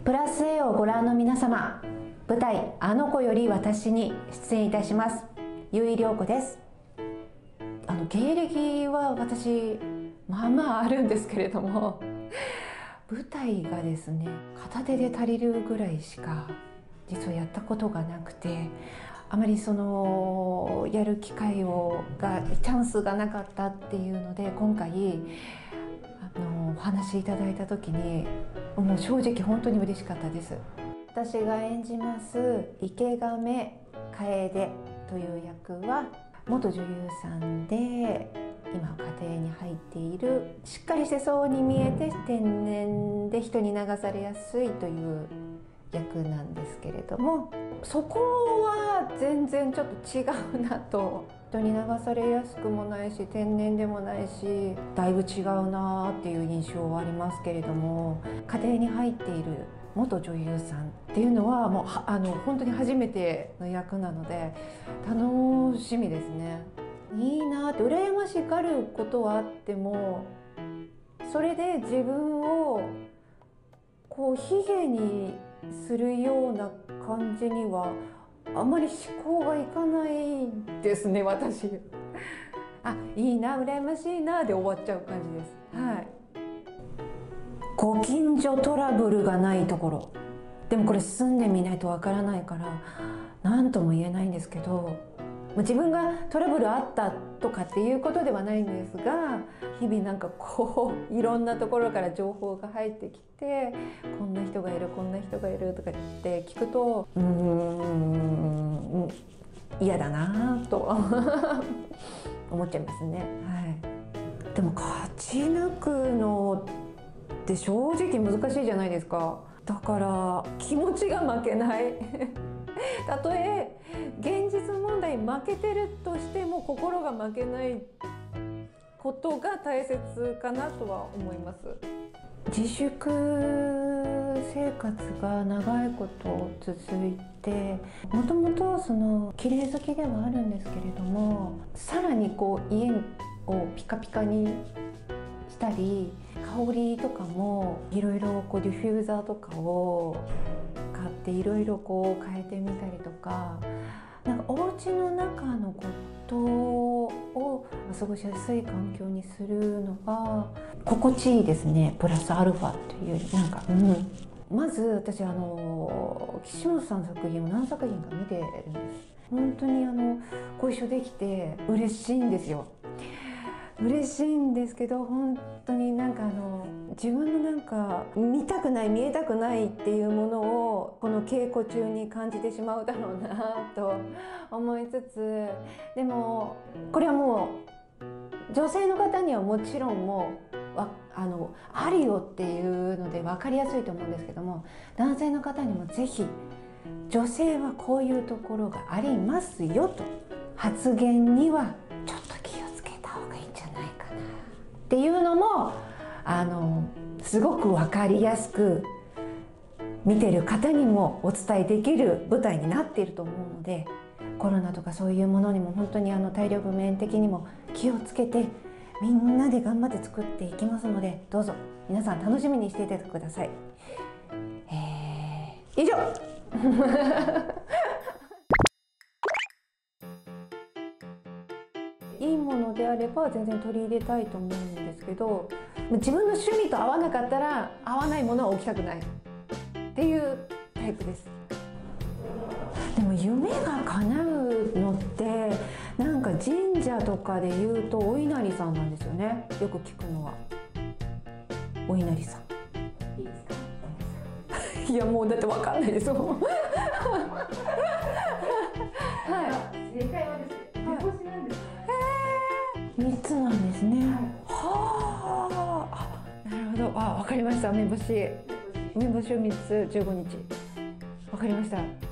プラス A をご覧の皆様、舞台「あの子より私」に出演いたします由井涼子です。芸歴は私まあまああるんですけれども、舞台がですね片手で足りるぐらいしか実はやったことがなくて、あまりやる機会チャンスがなかったっていうので、今回お話しいただいた時にもう正直本当に嬉しかったです。私が演じます池亀楓という役は元女優さんで、今家庭に入っているしっかりしてそうに見えて天然で人に流されやすいという役なんですけれども、そこは全然ちょっと違うなと。人に流されやすくもないし天然でもないし、だいぶ違うなっていう印象はありますけれども、家庭に入っている元女優さんっていうのはもう本当に初めての役なので楽しみですね。いいなって、羨ましがることはあっても、それで自分を卑下にするような感じにはあまり思考がいかないですね、私。いいな、羨ましいなで終わっちゃう感じです。はい。ご近所トラブルがないところ。でもこれ住んでみないとわからないから何とも言えないんですけど、自分がトラブルあったとかっていうことではないんですが、日々いろんなところから情報が入ってきて、こんな人がいるこんな人がいるとかって聞くと嫌だなと思っちゃいますね。はい。でも勝ち抜くのって正直難しいじゃないですか。だから気持ちが負けないたとえ現実問題負けてるとしても心が負けないことが大切かなとは思います。自粛生活が長いこと続いて、もともと綺麗好きではあるんですけれども、さらに家をピカピカにしたり、香りとかもいろいろディフューザーとかを買っていろいろ変えてみたりとか、お家の中のことを過ごしやすい環境にするのが心地いいですね。プラスアルファというよりまず私岸本さんの作品を何作品か見てるんです。本当にご一緒できて嬉しいんですよ。嬉しいんですけど、本当に自分の見たくない見えたくないっていうものをこの稽古中に感じてしまうだろうなと思いつつ、でもこれはもう女性の方にはもちろんもうあるよっていうので分かりやすいと思うんですけども、男性の方にもぜひ女性はこういうところがありますよと、発言にはちょっと気をつけた方がいいんじゃないかなっていうのもすごく分かりやすく見てる方にもお伝えできる舞台になっていると思うので、コロナとかそういうものにも本当に体力面的にも気をつけてみんなで頑張って作っていきますので、どうぞ皆さん楽しみにしていてください。以上いいものであれば全然取り入れたいと思うんですけど、自分の趣味と合わなかったら合わないものは置きたくないっていうタイプです。でも夢が叶うのって神社とかで言うとお稲荷さんなんですよね。よく聞くのはお稲荷さん。いいですか？いやもうだって分かんないですもんはい。正解はですね、梅干しなんですね。3つなんですね。はあ、なるほど。分かりました。梅干しを3つ15日。分かりました。